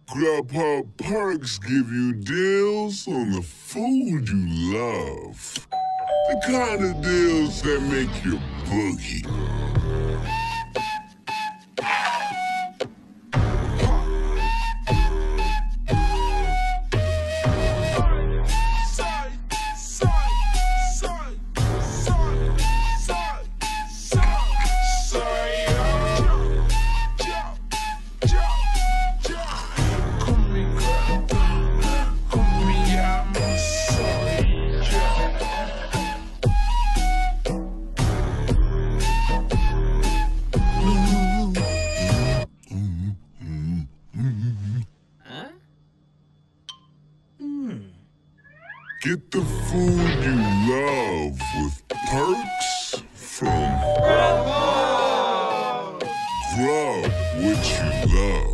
Grubhub Perks give you deals on the food you love. The kind of deals that make you boogie. Get the food you love with perks from Grub what you love.